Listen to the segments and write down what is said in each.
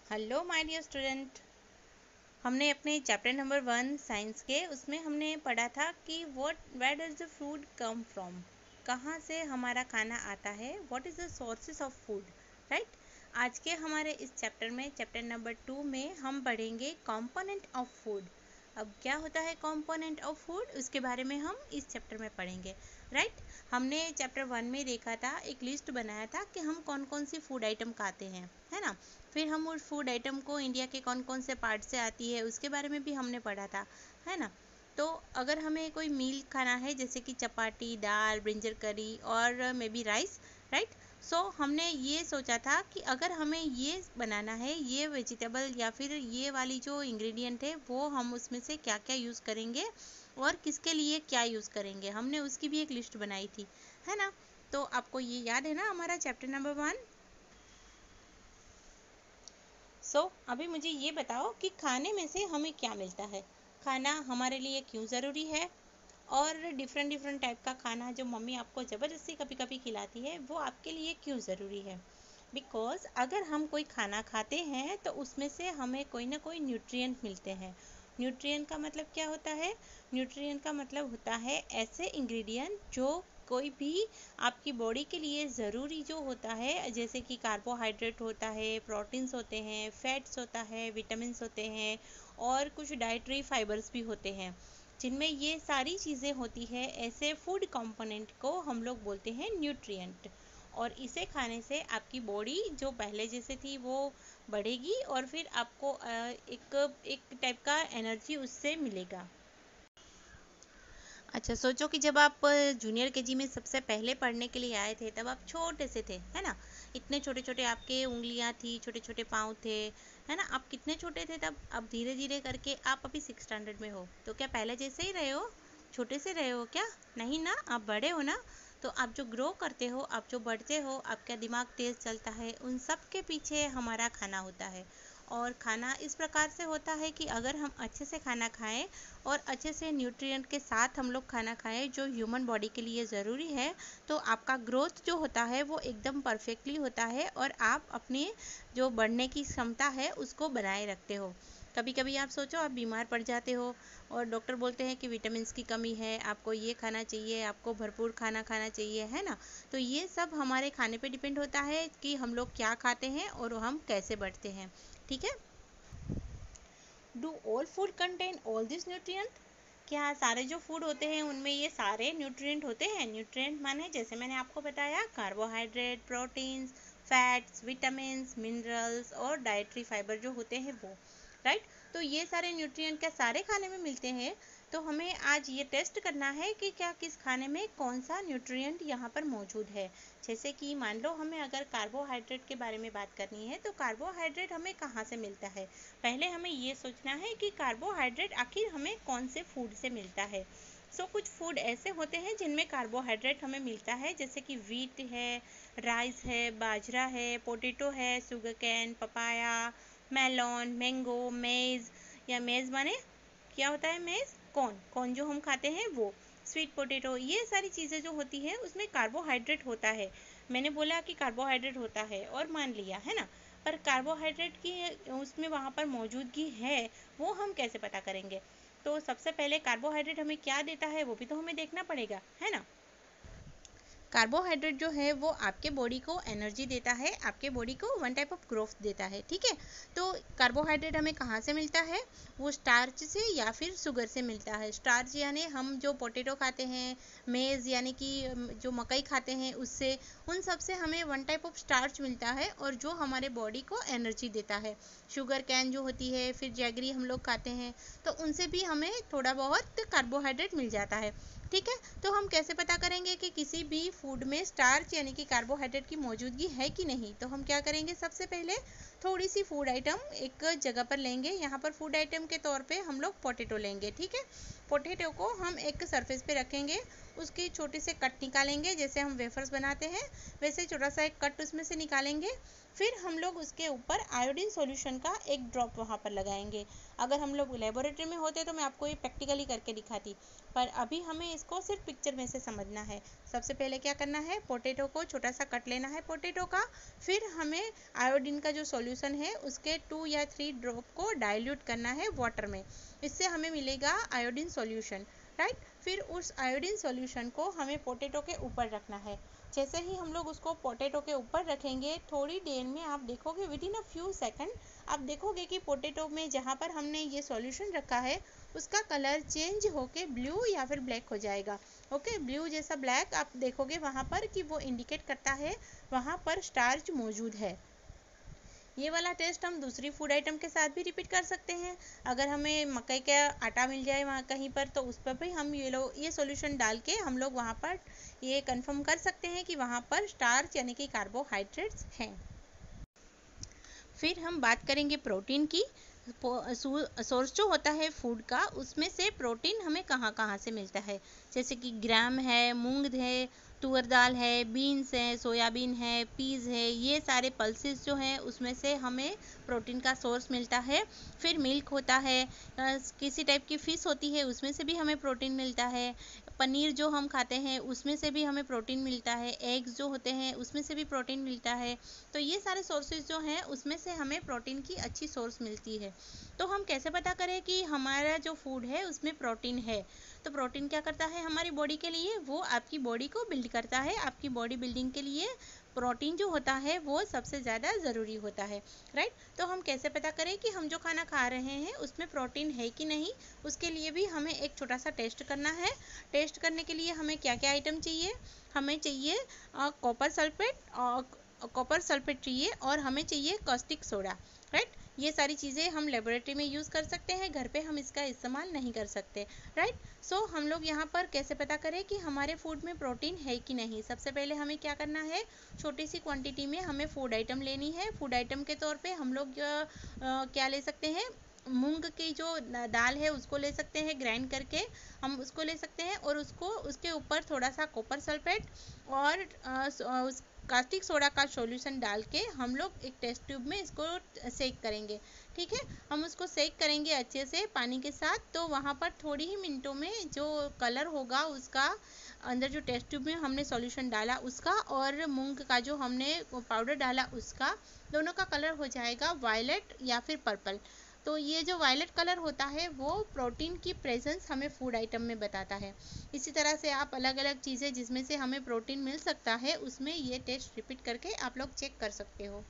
Hello my dear student. हमने अपने chapter number 1 science के उसमें हमने पढ़ा था कि where does the food come from, कहाँ से हमारा खाना आता है, what is the sources of food, right. आज के हमारे इस चैप्टर में चैप्टर नंबर 2 में हम पढ़ेंगे कंपोनेंट ऑफ फूड। अब क्या होता है कंपोनेंट ऑफ फूड, उसके बारे में हम इस चैप्टर में पढ़ेंगे, राइट। हमने चैप्टर 1 में देखा था, एक लिस्ट बनाया था कि हम कौन कौन सी फूड आइटम खाते हैं, है ना। फिर हम उस फूड आइटम को इंडिया के कौन कौन से पार्ट से आती है उसके बारे में भी हमने पढ़ा था, है ना। तो अगर हमें कोई मील खाना है जैसे कि चपाती, दाल, ब्रिंजल करी और maybe rice, right. So हमने ये सोचा था कि अगर हमें ये बनाना है, ये वेजिटेबल या फिर ये वाली जो इंग्रेडिएंट है वो हम उसमें से क्या क्या यूज़ करेंगे और किसके लिए क्या यूज़ करेंगे, हमने उसकी भी एक लिस्ट बनाई थी, है ना। तो आपको ये याद है ना हमारा चैप्टर नंबर 1। अभी मुझे ये बताओ कि खाने में से हमें क्या मिलता है, खाना हमारे लिए क्यों ज़रूरी है, और डिफरेंट डिफरेंट टाइप का खाना जो मम्मी आपको ज़बरदस्ती कभी कभी खिलाती है वो आपके लिए क्यों ज़रूरी है। बिकॉज़ अगर हम कोई खाना खाते हैं तो उसमें से हमें कोई ना कोई न्यूट्रिएंट मिलते हैं। न्यूट्रिएंट का मतलब क्या होता है? न्यूट्रिएंट का मतलब होता है ऐसे इंग्रेडिएंट जो कोई भी आपकी बॉडी के लिए ज़रूरी जो होता है, जैसे कि कार्बोहाइड्रेट होता है, प्रोटीन्स होते हैं, फैट्स होता है, विटामिन्स होते हैं और कुछ डाइटरी फाइबर्स भी होते हैं, जिनमें ये सारी चीज़ें होती है। ऐसे फूड कंपोनेंट को हम लोग बोलते हैं न्यूट्रिएंट। और इसे खाने से आपकी बॉडी जो पहले जैसे थी वो बढ़ेगी और फिर आपको एक एक टाइप का एनर्जी उससे मिलेगा। अच्छा, सोचो कि जब आप जूनियर केजी में सबसे पहले पढ़ने के लिए आए थे तब आप छोटे से थे, है ना। इतने छोटे छोटे आपके उंगलियां थी, छोटे छोटे पाँव थे, है ना। आप कितने छोटे थे तब, अब धीरे धीरे करके आप अभी 6 स्टैंडर्ड में हो, तो क्या पहले जैसे ही रहे हो, छोटे से रहे हो क्या? नहीं ना, आप बड़े हो ना। तो आप जो ग्रो करते हो, आप जो बढ़ते हो, आपका दिमाग तेज़ चलता है, उन सब के पीछे हमारा खाना होता है। और खाना इस प्रकार से होता है कि अगर हम अच्छे से खाना खाएं और अच्छे से न्यूट्रिएंट के साथ हम लोग खाना खाएं जो ह्यूमन बॉडी के लिए ज़रूरी है, तो आपका ग्रोथ जो होता है वो एकदम परफेक्टली होता है और आप अपनी जो बढ़ने की क्षमता है उसको बनाए रखते हो। कभी कभी आप सोचो आप बीमार पड़ जाते हो और डॉक्टर बोलते हैं कि विटामिन्स की कमी है, आपको ये खाना चाहिए, आपको भरपूर खाना खाना चाहिए, है ना। तो ये सब हमारे खाने पे डिपेंड होता है कि हम लोग क्या खाते हैं और हम कैसे बढ़ते हैं, ठीक है। Do all food contain all this nutrient, क्या सारे जो फूड होते हैं उनमें ये सारे न्यूट्रिएंट होते हैं? न्यूट्रिएंट माने जैसे मैंने आपको बताया, carbohydrate, proteins, fats, vitamins, minerals और डाइटरी फाइबर जो होते हैं वो, राइट। तो ये सारे न्यूट्रिएंट क्या सारे खाने में मिलते हैं? तो हमें आज ये टेस्ट करना है कि क्या किस खाने में कौन सा न्यूट्रिएंट यहाँ पर मौजूद है। जैसे कि मान लो हमें अगर कार्बोहाइड्रेट के बारे में बात करनी है, तो कार्बोहाइड्रेट हमें कहाँ से मिलता है। पहले हमें ये सोचना है कि कार्बोहाइड्रेट आखिर हमें कौन से फूड से मिलता है। कुछ फूड ऐसे होते हैं जिनमें कार्बोहाइड्रेट हमें मिलता है, जैसे कि वीट है, राइस है, बाजरा है, पोटैटो है, sugar cane, papaya, melon, mango, maize, या मेज़ माने क्या होता है? मेज़, कॉर्न, कॉर्न जो हम खाते हैं वो, स्वीट पोटैटो, ये सारी चीज़ें जो होती हैं उसमें कार्बोहाइड्रेट होता है। मैंने बोला कि कार्बोहाइड्रेट होता है और मान लिया, है ना। पर कार्बोहाइड्रेट की उसमें वहाँ पर मौजूदगी है, वो हम कैसे पता करेंगे? तो सबसे पहले कार्बोहाइड्रेट हमें क्या देता है वो भी तो हमें देखना पड़ेगा, है ना। कार्बोहाइड्रेट जो है वो आपके बॉडी को एनर्जी देता है, आपके बॉडी को वन टाइप ऑफ ग्रोथ देता है, ठीक है। तो कार्बोहाइड्रेट हमें कहाँ से मिलता है? वो स्टार्च से या फिर शुगर से मिलता है। स्टार्च यानी हम जो पोटैटो खाते हैं, मेज़ यानी कि जो मकई खाते हैं उससे, उन सब से हमें वन टाइप ऑफ स्टार्च मिलता है और जो हमारे बॉडी को एनर्जी देता है। शुगर कैन जो होती है, फिर जैगरी हम लोग खाते हैं, तो उनसे भी हमें थोड़ा बहुत कार्बोहाइड्रेट मिल जाता है, ठीक है। तो हम कैसे पता करेंगे कि किसी भी फूड में स्टार्च यानी कि कार्बोहाइड्रेट की मौजूदगी है कि नहीं? तो हम क्या करेंगे, सबसे पहले थोड़ी सी फूड आइटम एक जगह पर लेंगे। यहाँ पर फूड आइटम के तौर पे हम लोग पोटैटो लेंगे, ठीक है। पोटैटो को हम एक सरफेस पे रखेंगे, उसकी छोटे से कट निकालेंगे, जैसे हम वेफर्स बनाते हैं वैसे छोटा सा एक कट उसमें से निकालेंगे। फिर हम लोग उसके ऊपर आयोडीन सॉल्यूशन का एक ड्रॉप वहाँ पर लगाएंगे। अगर हम लोग लेबोरेटरी में होते तो मैं आपको ये प्रैक्टिकली करके दिखाती, पर अभी हमें इसको सिर्फ पिक्चर में से समझना है। सबसे पहले क्या करना है, पोटैटो को छोटा सा कट लेना है पोटैटो का, फिर हमें आयोडीन का जो सॉल्यूशन है उसके 2 या 3 ड्रॉप को डाइल्यूट करना है वाटर में, इससे हमें मिलेगा आयोडीन सॉल्यूशन, राइट। फिर उस आयोडीन सॉल्यूशन को हमें पोटैटो के ऊपर रखना है। जैसे ही हम लोग उसको पोटैटो के ऊपर रखेंगे, थोड़ी देर में आप देखोगे, within a few second आप देखोगे कि पोटैटो में जहाँ पर हमने ये सॉल्यूशन रखा है उसका कलर चेंज होके ब्लू या फिर ब्लैक हो जाएगा। ओके, ब्लू जैसा ब्लैक आप देखोगे वहाँ पर कि वो इंडिकेट करता है वहाँ पर स्टार्च मौजूद है। ये वाला टेस्ट हम दूसरी फूड आइटम के साथ भी रिपीट कर सकते हैं। अगर हमें मकई का आटा मिल जाए वहाँ कहीं पर, तो उस पर भी हम ये सॉल्यूशन डाल के हम लोग वहाँ पर ये कंफर्म कर सकते हैं कि वहाँ पर स्टार्च यानी कि कार्बोहाइड्रेट्स हैं। फिर हम बात करेंगे प्रोटीन की। सोर्स जो होता है फूड का, उसमें से प्रोटीन हमें कहाँ कहाँ से मिलता है, जैसे कि ग्राम है, मूंग है, तुअर दाल है, बीन्स है, सोयाबीन है, पीज है, ये सारे पल्सेस जो हैं उसमें से हमें प्रोटीन का सोर्स मिलता है। फिर मिल्क होता है, किसी टाइप की फिश होती है उसमें से भी हमें प्रोटीन मिलता है। पनीर जो हम खाते हैं उसमें से भी हमें प्रोटीन मिलता है। एग्स जो होते हैं उसमें से भी प्रोटीन मिलता है। तो ये सारे सोर्सेज जो हैं उसमें से हमें प्रोटीन की अच्छी सोर्स मिलती है। तो हम कैसे पता करें कि हमारा जो फूड है उसमें प्रोटीन है? तो प्रोटीन क्या करता है हमारी बॉडी के लिए, वो आपकी बॉडी को बिल्ड करता है। आपकी बॉडी बिल्डिंग के लिए प्रोटीन जो होता है वो सबसे ज़्यादा ज़रूरी होता है, राइट। तो हम कैसे पता करें कि हम जो खाना खा रहे हैं उसमें प्रोटीन है कि नहीं? उसके लिए भी हमें एक छोटा सा टेस्ट करना है। टेस्ट करने के लिए हमें क्या क्या आइटम चाहिए? हमें चाहिए कॉपर सल्फेट चाहिए, और हमें चाहिए कॉस्टिक सोडा, राइट। ये सारी चीज़ें हम लेबोरेटरी में यूज़ कर सकते हैं, घर पे हम इसका इस्तेमाल नहीं कर सकते, राइट। सो हम लोग यहाँ पर कैसे पता करें कि हमारे फूड में प्रोटीन है कि नहीं? सबसे पहले हमें क्या करना है, छोटी सी क्वांटिटी में हमें फूड आइटम लेनी है। फूड आइटम के तौर पे हम लोग क्या ले सकते हैं, मूंग की जो दाल है उसको ले सकते हैं, ग्राइंड करके हम उसको ले सकते हैं, और उसके ऊपर थोड़ा सा कॉपर सल्फेट और कास्टिक सोडा का सॉल्यूशन डाल के हम लोग एक टेस्ट ट्यूब में इसको सेक करेंगे, ठीक है। हम उसको सेक करेंगे अच्छे से पानी के साथ, तो वहाँ पर थोड़ी ही मिनटों में जो कलर होगा उसका, अंदर जो टेस्ट ट्यूब में हमने सॉल्यूशन डाला उसका और मूंग का जो हमने पाउडर डाला उसका, दोनों का कलर हो जाएगा वायलेट या फिर पर्पल। तो ये जो वायलेट कलर होता है वो प्रोटीन की प्रेजेंस हमें फूड आइटम में बताता है। इसी तरह से आप अलग अलग चीज़ें जिसमें से हमें प्रोटीन मिल सकता है उसमें ये टेस्ट रिपीट करके आप लोग चेक कर सकते हो।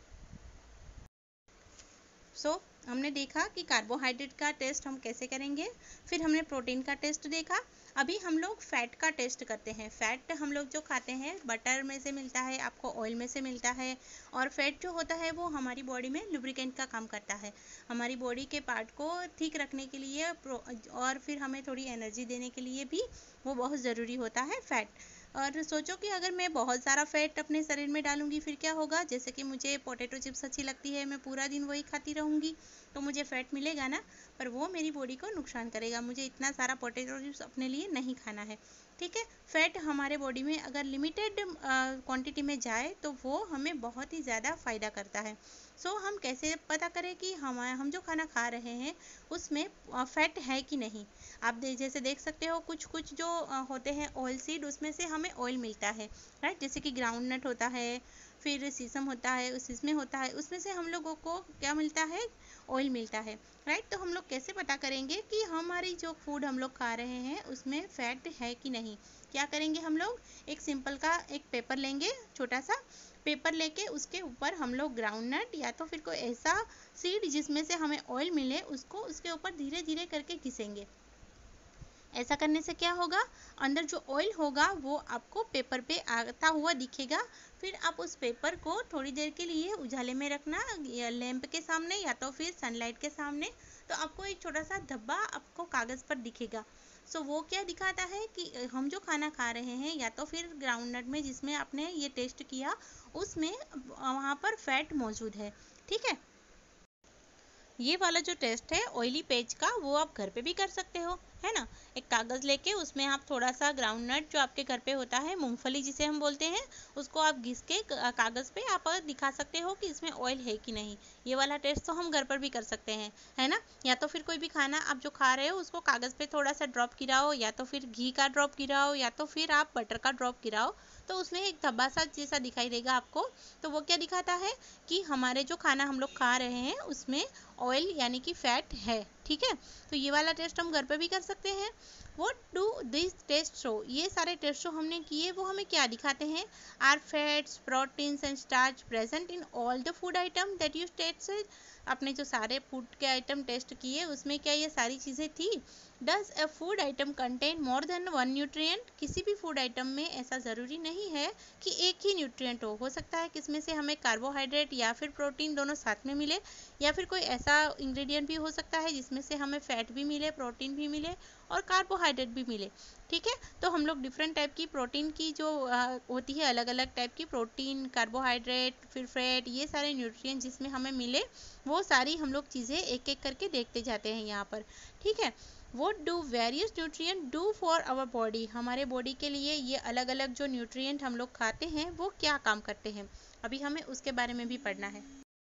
हमने देखा कि कार्बोहाइड्रेट का टेस्ट हम कैसे करेंगे, फिर हमने प्रोटीन का टेस्ट देखा। अभी हम लोग फैट का टेस्ट करते हैं। फैट हम लोग जो खाते हैं बटर में से मिलता है, आपको ऑयल में से मिलता है, और फैट जो होता है वो हमारी बॉडी में लुब्रिकेंट का काम करता है। हमारी बॉडी के पार्ट को ठीक रखने के लिए और फिर हमें थोड़ी एनर्जी देने के लिए भी वो बहुत ज़रूरी होता है फैट। और सोचो कि अगर मैं बहुत सारा फैट अपने शरीर में डालूंगी फिर क्या होगा? जैसे कि मुझे पोटैटो चिप्स अच्छी लगती है, मैं पूरा दिन वही खाती रहूँगी तो मुझे फैट मिलेगा ना, पर वो मेरी बॉडी को नुकसान करेगा। मुझे इतना सारा पोटैटो चिप्स अपने लिए नहीं खाना है, ठीक है। फैट हमारे बॉडी में अगर लिमिटेड क्वांटिटी में जाए तो वो हमें बहुत ही ज़्यादा फ़ायदा करता है। हम कैसे पता करें कि हम जो खाना खा रहे हैं उसमें फैट है कि नहीं? आप जैसे देख सकते हो कुछ कुछ जो होते हैं ऑयल सीड, उसमें से हमें ऑयल मिलता है, राइट। जैसे कि ग्राउंड नट होता है, फिर सीसम होता है, उसमें होता है, उसमें से हम लोगों को क्या मिलता है? ऑयल मिलता है, राइट। तो हम लोग कैसे पता करेंगे कि हमारी जो फूड हम लोग खा रहे हैं उसमें फैट है कि नहीं? क्या करेंगे हम लोग? एक सिंपल का एक पेपर लेंगे, छोटा सा पेपर लेके उसके ऊपर हम लोग ग्राउंड नट या तो फिर कोई ऐसा सीड जिसमें से हमें ऑयल मिले उसको उसके ऊपर धीरे धीरे करके घिसेंगे। ऐसा करने से क्या होगा? अंदर जो ऑयल होगा वो आपको पेपर पे आता हुआ दिखेगा। फिर आप उस पेपर को थोड़ी देर के लिए उजाले में रखना, या लैंप के सामने या तो फिर सनलाइट के सामने, तो आपको एक छोटा सा धब्बा आपको कागज़ पर दिखेगा। वो क्या दिखाता है कि हम जो खाना खा रहे हैं या तो फिर ग्राउंड नट में जिसमें आपने ये टेस्ट किया उसमें वहाँ पर फैट मौजूद है, ठीक है। ये वाला जो टेस्ट है ऑयली पेज का वो आप घर पे भी कर सकते हो। है ना। एक कागज़ लेके उसमें आप थोड़ा सा ग्राउंड नट जो आपके घर पे होता है, मूंगफली जिसे हम बोलते हैं, उसको आप घिस के कागज़ पे आप दिखा सकते हो कि इसमें ऑयल है कि नहीं। ये वाला टेस्ट तो हम घर पर भी कर सकते हैं, है ना। या तो फिर कोई भी खाना आप जो खा रहे हो उसको कागज़ पे थोड़ा सा ड्रॉप गिराओ, या तो फिर घी का ड्रॉप गिराओ, या तो फिर आप बटर का ड्रॉप गिराओ, तो उसमें एक धब्बा सा जैसा दिखाई देगा आपको। तो वो क्या दिखाता है कि हमारे जो खाना हम लोग खा रहे हैं उसमें ऑयल यानी कि फैट है, ठीक है। तो ये वाला टेस्ट हम घर पे भी कर सकते हैं। What do these tests show? ये सारे टेस्ट जो हमने किए वो हमें क्या दिखाते हैं? Are fats, proteins and starch present in all the food item that you tasted? आपने जो सारे फूड के आइटम टेस्ट किए उसमें क्या ये सारी चीज़ें थी? Does a food item contain more than one nutrient? किसी भी फूड आइटम में ऐसा ज़रूरी नहीं है कि एक ही न्यूट्रिएंट हो सकता है कि इसमें से हमें कार्बोहाइड्रेट या फिर प्रोटीन दोनों साथ में मिले, या फिर कोई ऐसा इंग्रेडिएंट भी हो सकता है जिसमें से हमें फैट भी मिले, प्रोटीन भी मिले और कार्बोहाइड्रेट भी मिले, ठीक है। तो हम लोग डिफरेंट टाइप की प्रोटीन की जो होती है, अलग अलग टाइप की प्रोटीन, कार्बोहाइड्रेट, फिर फैट, ये सारे न्यूट्रिएंट जिसमें हमें मिले वो सारी हम लोग चीज़ें एक एक करके देखते जाते हैं यहाँ पर, ठीक है। What do various nutrient do for our body? हमारे बॉडी के लिए ये अलग अलग जो न्यूट्रिएंट हम लोग खाते हैं वो क्या काम करते हैं, अभी हमें उसके बारे में भी पढ़ना है।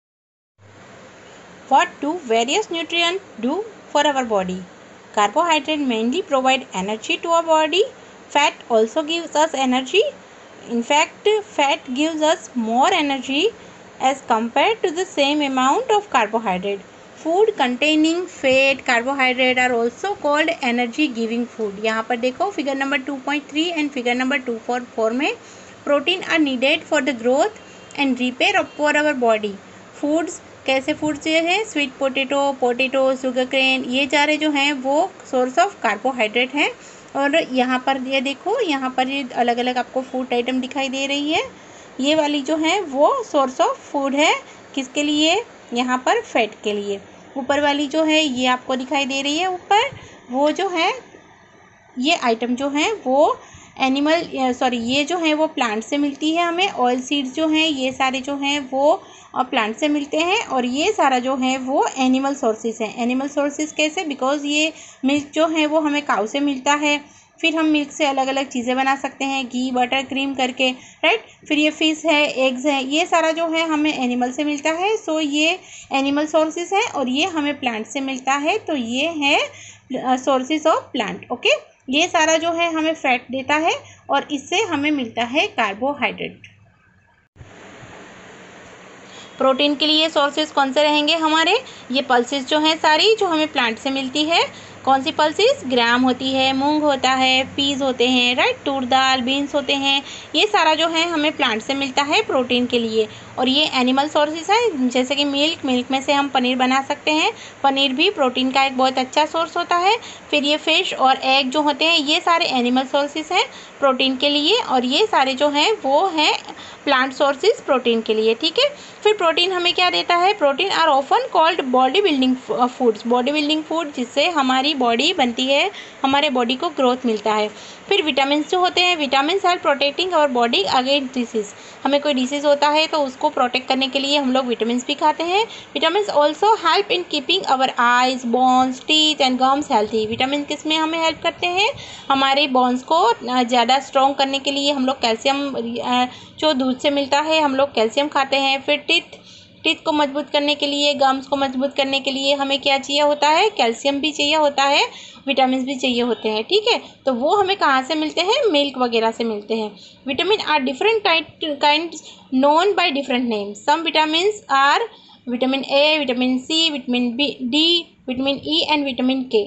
What do various nutrients do for our body? Carbohydrate mainly provide energy to our body. Fat also gives us energy. In fact, fat gives us more energy as compared to the same amount of carbohydrate. Food containing fat, carbohydrate are also called energy giving food. यहाँ पर देखो figure number 2.3 and figure number 2.4 में protein are needed for the growth and repair for our body. Foods कैसे foods ये हैं? Sweet potato, sugar cane, ये सारे जो हैं वो सोर्स ऑफ कार्बोहाइड्रेट हैं। और यहाँ पर ये देखो, यहाँ पर ये अलग अलग आपको फूड आइटम दिखाई दे रही है। ये वाली जो है वो सोर्स ऑफ फूड है, किसके लिए? यहाँ पर फैट के लिए। ऊपर वाली जो है ये आपको दिखाई दे रही है ऊपर, वो जो है ये आइटम जो है वो ये जो है वो प्लांट से मिलती है हमें। ऑयल सीड्स जो हैं ये सारे जो हैं वो प्लांट से मिलते हैं, और ये सारा जो है वो एनिमल सोर्सेज हैं। एनिमल सोर्सेज कैसे? बिकॉज ये मिल्क जो है वो हमें काऊ से मिलता है, फिर हम मिल्क से अलग अलग चीज़ें बना सकते हैं, घी, बटर, क्रीम करके, राइट। फिर ये फिश है, एग्स है, ये सारा जो है हमें एनिमल से मिलता है। सो ये एनिमल सोर्सेज है, और ये हमें प्लांट से मिलता है, तो ये है सोर्सेज ऑफ प्लांट, ओके। ये सारा जो है हमें फैट देता है, और इससे हमें मिलता है कार्बोहाइड्रेट। प्रोटीन के लिए सोर्सेज कौन से रहेंगे हमारे? ये पल्सेस जो हैं सारी जो हमें प्लांट से मिलती है। कौन सी पल्सेस? ग्राम होती है, मूंग होता है, पीज होते हैं, राइट, तूर दाल, बीन्स होते हैं, ये सारा जो है हमें प्लांट से मिलता है प्रोटीन के लिए। और ये एनिमल सोर्सेज है, जैसे कि मिल्क में से हम पनीर बना सकते हैं, पनीर भी प्रोटीन का एक बहुत अच्छा सोर्स होता है। फिर ये फिश और एग जो होते हैं ये सारे एनिमल सोर्सेज हैं प्रोटीन के लिए, और ये सारे जो हैं वो हैं प्लांट सोर्सेज प्रोटीन के लिए, ठीक है। फिर प्रोटीन हमें क्या देता है? Protein are often called body building foods. Body building food, जिससे हमारी बॉडी बनती है, हमारे बॉडी को ग्रोथ मिलता है। फिर विटामिन जो होते हैं, vitamin are protecting our body against disease. हमें कोई डिसीज होता है तो उसको प्रोटेक्ट करने के लिए हम लोग विटामिन भी खाते हैं। Vitamin also help in keeping our eyes, bones, teeth and gums healthy. Vitamin किस में हमें हेल्प करते हैं? हमारे बोन्स को ज़्यादा स्ट्रॉन्ग करने के लिए हम लोग कैल्शियम जो दूध से मिलता है, हम लोग कैल्शियम खाते हैं। फिर टीथ को मजबूत करने के लिए, गम्स को मजबूत करने के लिए हमें क्या चाहिए होता है? कैल्शियम भी चाहिए होता है, विटामिन भी चाहिए होते हैं, ठीक है। तो वो हमें कहाँ से मिलते हैं? मिल्क वगैरह से मिलते हैं। Vitamin are different kinds known by different names. Some vitamin are vitamin A, vitamin C, vitamin D, vitamin E and vitamin K.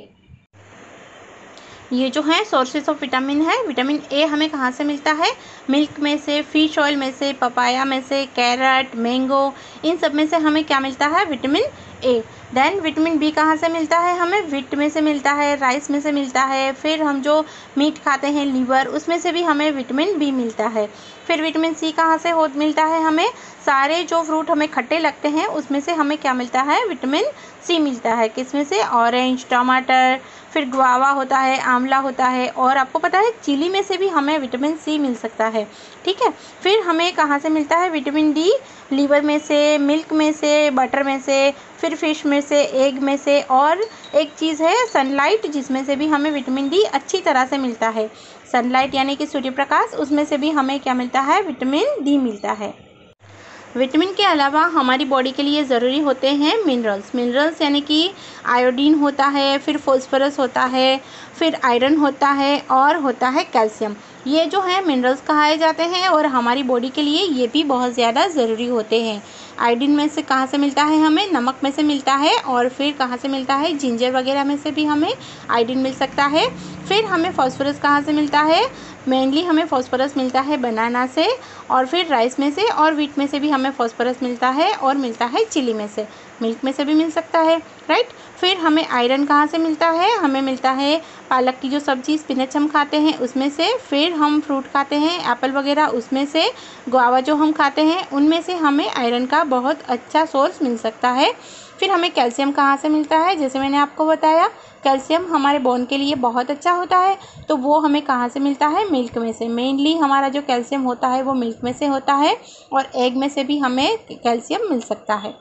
ये जो है सोर्सेज ऑफ विटामिन है। विटामिन ए हमें कहाँ से मिलता है? मिल्क में से, फिश ऑयल में से, पपाया में से, कैरेट, मैंगो, इन सब में से हमें क्या मिलता है? Vitamin A. Then vitamin B कहाँ से मिलता है हमें? व्हीट में से मिलता है, राइस में से मिलता है। फिर हम जो मीट खाते हैं, लीवर, उसमें से भी हमें विटामिन बी मिलता है। फिर विटामिन सी कहाँ से मिलता है हमें? सारे जो फ्रूट हमें खट्टे लगते हैं उसमें से हमें क्या मिलता है, विटामिन सी मिलता है। किसमें से, ऑरेंज, टमाटर, फिर गुआवा होता है, आंवला होता है, और आपको पता है चिली में से भी हमें विटामिन सी मिल सकता है। ठीक है, फिर हमें कहाँ से मिलता है विटामिन डी, लीवर में से, मिल्क में से, बटर में से, फिर फिश में से, एग में से, और एक चीज़ है सनलाइट, जिसमें से भी हमें विटामिन डी अच्छी तरह से मिलता है। सनलाइट यानी कि सूर्य प्रकाश, उसमें से भी हमें क्या मिलता है, विटामिन डी मिलता है। विटामिन के अलावा हमारी बॉडी के लिए ज़रूरी होते हैं मिनरल्स। मिनरल्स यानी कि आयोडीन होता है, फिर फॉस्फोरस होता है, फिर आयरन होता है, और होता है कैल्शियम। ये जो है मिनरल्स कहाए जाते हैं, और हमारी बॉडी के लिए ये भी बहुत ज़्यादा ज़रूरी होते हैं। आयोडीन में से कहाँ से मिलता है हमें, नमक में से मिलता है, और फिर कहाँ से मिलता है, जिंजर वगैरह में से भी हमें आयोडीन मिल सकता है। फिर हमें फॉस्फोरस कहाँ से मिलता है, मेनली हमें फॉस्फोरस मिलता है बनाना से, और फिर राइस में से और व्हीट में से भी हमें फॉस्फोरस मिलता है, और मिलता है चिली में से, मिल्क में से भी मिल सकता है, राइट। फिर हमें आयरन कहाँ से मिलता है, हमें मिलता है पालक की जो सब्जी स्पिनच हम खाते हैं उसमें से, फिर हम फ्रूट खाते हैं एप्पल वगैरह उसमें से, गुआवा जो हम खाते हैं उनमें से हमें आयरन का बहुत अच्छा सोर्स मिल सकता है। फिर हमें कैल्शियम कहाँ से मिलता है, जैसे मैंने आपको बताया कैल्शियम हमारे बोन के लिए बहुत अच्छा होता है, तो वो हमें कहाँ से मिलता है, मिल्क में से। मेनली हमारा जो कैल्शियम होता है वो मिल्क में से होता है, और एग में से भी हमें कैल्शियम मिल सकता है।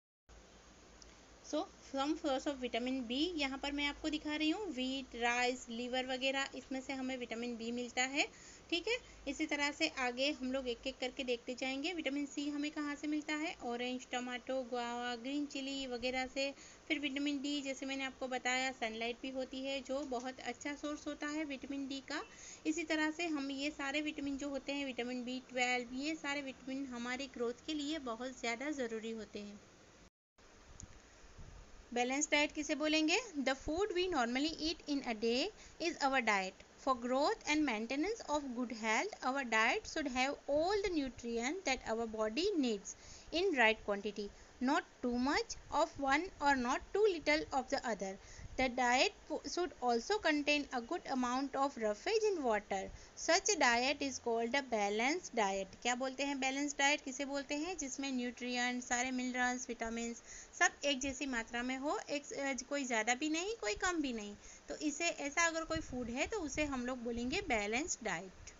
So some source of vitamin B यहाँ पर मैं आपको दिखा रही हूँ, व्हीट, राइस, लीवर वगैरह, इसमें से हमें विटामिन बी मिलता है। ठीक है, इसी तरह से आगे हम लोग एक एक करके देखते जाएंगे। विटामिन सी हमें कहाँ से मिलता है, orange, tomato, guava, green chilli वगैरह से। फिर विटामिन डी जैसे मैंने आपको बताया सनलाइट भी होती है, जो बहुत अच्छा सोर्स होता है विटामिन डी का। इसी तरह से हम ये सारे विटामिन जो होते हैं, विटामिन B12, ये सारे विटामिन हमारे ग्रोथ के लिए बहुत ज़्यादा ज़रूरी होते हैं। बैलेंस डाइट किसे बोलेंगे, the food we normally eat in a day is our diet for growth and maintenance of good health. Our diet should have all the nutrient that our body needs in right quantity, not too much of one or not too little of the other. The diet should also contain a good amount of roughage in water. Such a diet is called a balanced diet. क्या बोलते हैं balance diet किसे बोलते हैं, जिसमें nutrient, सारे minerals, vitamins सब एक जैसी मात्रा में हो, एक कोई ज़्यादा भी नहीं कोई कम भी नहीं। तो इसे ऐसा अगर कोई फूड है तो उसे हम लोग बोलेंगे बैलेंस डाइट।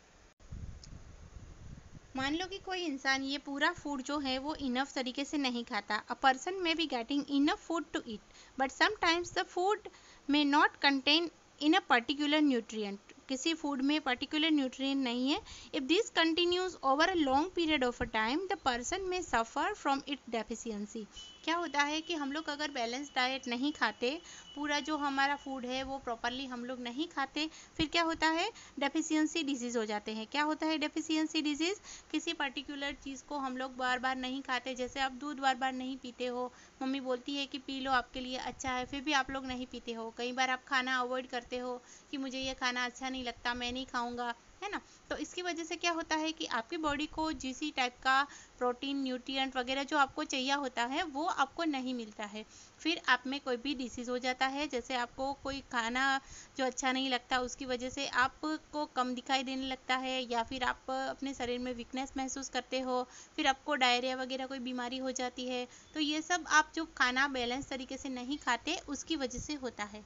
मान लो कि कोई इंसान ये पूरा फूड जो है वो इनफ तरीके से नहीं खाता। A person may be getting enough food to eat, but sometimes the food may not contain in a particular nutrient. किसी फूड में पर्टिकुलर न्यूट्रिएंट नहीं है। If this continues over a long period of a time, the person may suffer from it deficiency. क्या होता है कि हम लोग अगर बैलेंस डाइट नहीं खाते, पूरा जो हमारा फूड है वो प्रॉपरली हम लोग नहीं खाते, फिर क्या होता है, डेफिशिएंसी डिजीज़ हो जाते हैं। क्या होता है डेफिशिएंसी डिजीज़, किसी पर्टिकुलर चीज़ को हम लोग बार बार नहीं खाते। जैसे आप दूध बार बार नहीं पीते हो, मम्मी बोलती है कि पी लो आपके लिए अच्छा है, फिर भी आप लोग नहीं पीते हो। कई बार आप खाना अवॉइड करते हो कि मुझे ये खाना अच्छा नहीं लगता, मैं नहीं खाऊंगा, है ना। तो इसकी वजह से क्या होता है कि आपकी बॉडी को जिस टाइप का प्रोटीन, न्यूट्रिएंट वगैरह जो आपको चाहिए होता है वो आपको नहीं मिलता है। फिर आप में कोई भी डिसीज़ हो जाता है। जैसे आपको कोई खाना जो अच्छा नहीं लगता उसकी वजह से आपको कम दिखाई देने लगता है, या फिर आप अपने शरीर में वीकनेस महसूस करते हो, फिर आपको डायरिया वगैरह कोई बीमारी हो जाती है। तो ये सब आप जो खाना बैलेंस तरीके से नहीं खाते उसकी वजह से होता है।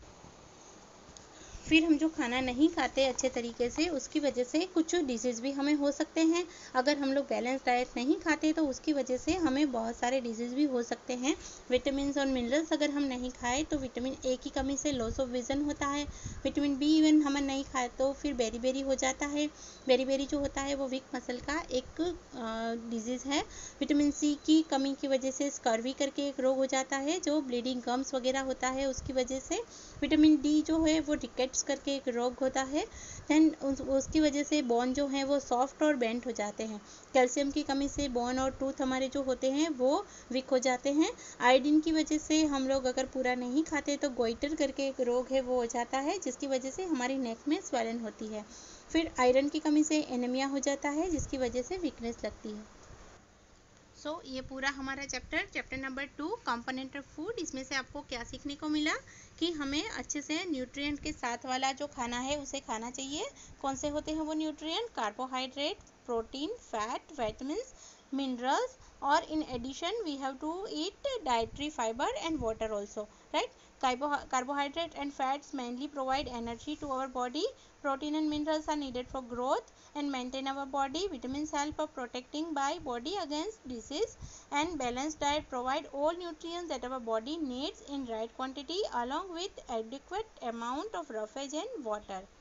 फिर हम जो खाना नहीं खाते अच्छे तरीके से उसकी वजह से कुछ डिजीज़ भी हमें हो सकते हैं। अगर हम लोग बैलेंस डाइट नहीं खाते तो उसकी वजह से हमें बहुत सारे डिजीज़ भी हो सकते हैं। विटामिन और मिनरल्स अगर हम नहीं खाए तो विटामिन ए की कमी से लॉस ऑफ विज़न होता है। विटामिन बी इवन हम नहीं खाए तो फिर बेरी हो जाता है। बेरी जो होता है वो वीक मसल का एक डिजीज़ है। विटामिन सी की कमी की वजह से स्कर्वी करके एक रोग हो जाता है, जो ब्लीडिंग गम्स वगैरह होता है उसकी वजह से। विटामिन डी जो है वो रिकेट्स करके एक रोग होता है, देन उसकी वजह से बोन जो है वो सॉफ्ट और बेंट हो जाते हैं। कैल्शियम की कमी से बोन और टूथ हमारे जो होते हैं वो वीक हो जाते हैं। आयोडीन की वजह से हम लोग अगर पूरा नहीं खाते तो गोइटर करके एक रोग है वो हो जाता है, जिसकी वजह से हमारी नेक में स्वेलन होती है। फिर आयरन की कमी से एनीमिया हो जाता है, जिसकी वजह से वीकनेस लगती है। ये पूरा हमारा chapter number 2 component of food, इसमें से आपको क्या सीखने को मिला कि हमें अच्छे से न्यूट्रिएंट के साथ वाला जो खाना है उसे खाना चाहिए। कौन से होते हैं वो nutrient, carbohydrate, protein, fat, vitamins, minerals, or in addition we have to eat dietary fiber and water also, right? Carbohydrate and fats mainly provide energy to our body. Protein and minerals are needed for growth and maintain our body. Vitamins help of protecting by body against disease, and balanced diet provide all nutrients that our body needs in right quantity along with adequate amount of roughage and water.